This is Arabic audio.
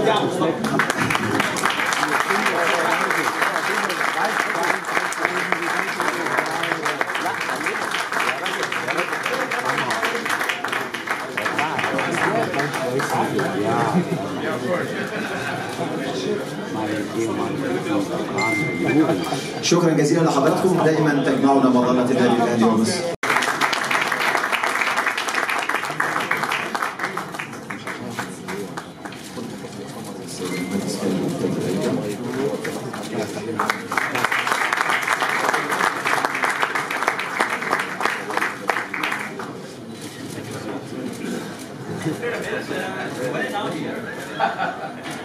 شكرا جزيلا لحضراتكم، دائما تجمعنا مظلة النادي الاهلي ومصر. Wait down here.